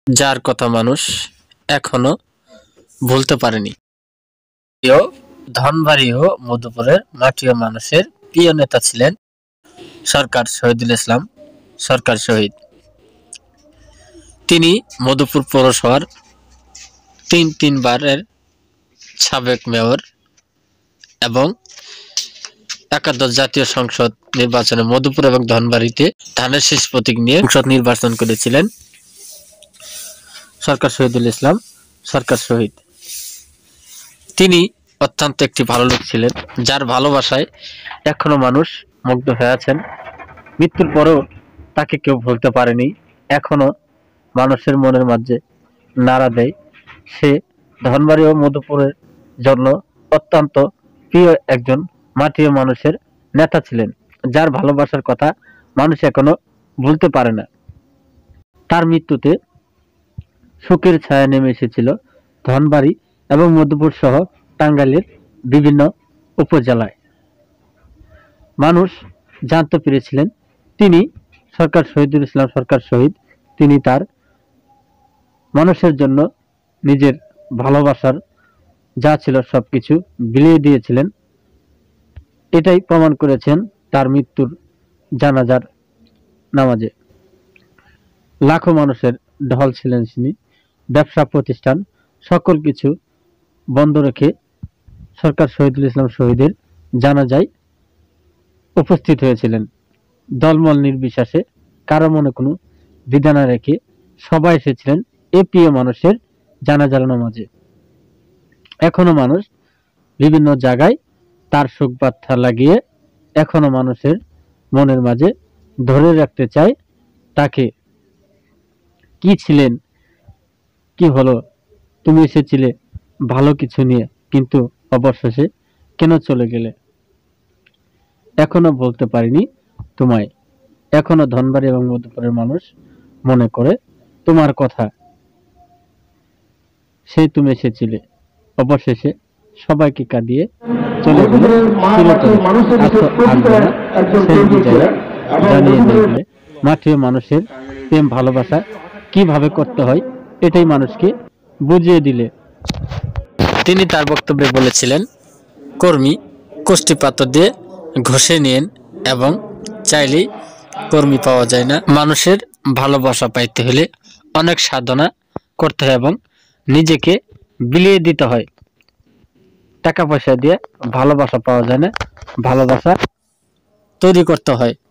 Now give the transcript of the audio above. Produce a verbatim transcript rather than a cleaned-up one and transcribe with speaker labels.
Speaker 1: যার কথা মানুষ এখনো ভুলতে পারেনি। ধনবাড়ী ও মধুপুরের মাটিয়া মানুষের প্রিয় নেতা ছিলেন সরকার শহীদুল ইসলাম সরকার শহীদ। তিনি মধুপুর পৌরসভার তিন তিনবারের সাবেক মেয়র এবং একাদশ জাতীয় সংসদ নির্বাচনে মধুপুর এবং ধনবাড়ীতে ধানের শীষ প্রতীক নিয়ে সংসদ নির্বাচন করেছিলেন সরকার শহীদুল ইসলাম সরকার শহীদ। তিনি অত্যন্ত একটি ভালো লোক ছিলেন, যার ভালোবাসায় এখনো মানুষ মুগ্ধ হয়ে আছেন। মৃত্যুর পরেও তাকে কেউ ভুলতে পারেনি, এখনো মানুষের মনের মাঝে নাড়া দেয়। সে ধনবাড়ী ও মধুপুরের জন্য অত্যন্ত প্রিয় একজন মাটির মানুষের নেতা ছিলেন, যার ভালোবাসার কথা মানুষ এখনো ভুলতে পারে না। তার মৃত্যুতে শোকের ছায়া নেমে এসেছিল ধনবাড়ী এবং মধুপুর সহ টাঙ্গাইলের বিভিন্ন উপজেলায়। মানুষ জানতে পেরেছিলেন তিনি সরকার শহীদুল ইসলাম সরকার শহীদ। তিনি তার মানুষের জন্য নিজের ভালোবাসার যা ছিল সবকিছু বিলিয়ে দিয়েছিলেন। এটাই প্রমাণ করেছেন তার মৃত্যুর জানাজার নামাজে। লাখো মানুষের ঢল ছিলেন তিনি। ব্যবসা প্রতিষ্ঠান সকল কিছু বন্ধ রেখে সরকার শহীদুল ইসলাম শহীদের জানাজায় উপস্থিত হয়েছিলেন। দলমল নির্বিশেষে কারো মনে কোনো দ্বিধা না রেখে সবাই এসেছিলেন এ প্রিয় মানুষের জানাজার নামাজে। এখনো মানুষ বিভিন্ন জায়গায় তার শোক বার্তা লাগিয়ে এখনো মানুষের মনের মাঝে ধরে রাখতে চায় তাকে। কি ছিলেন, কি হলো, তুমি এসেছিলে ভালো কিছু নিয়ে, কিন্তু অবশেষে কেন চলে গেলে? এখনো বলতে পারিনি তোমায়। এখনো ধনবাড়ী এবং মধুপুরের মানুষ মনে করে তোমার কথা। সেই তুমি এসেছিলে, অবশেষে সবাইকে কাঁদিয়ে চলে গেলে। জানিয়ে দিলে মাটির মানুষের প্রেম ভালোবাসা কিভাবে করতে হয় এটাই মানুষকে বুঝিয়ে দিলে। তিনি তার বক্তব্যে বলেছিলেন, কর্মী কোষ্ঠীপাত দিয়ে ঘষে নিন এবং চাইলেই কর্মী পাওয়া যায় না। মানুষের ভালোবাসা পাইতে হলে অনেক সাধনা করতে হয় এবং নিজেকে বিলিয়ে দিতে হয়। টাকা পয়সা দিয়ে ভালোবাসা পাওয়া যায় না, ভালোবাসা তৈরি করতে হয়।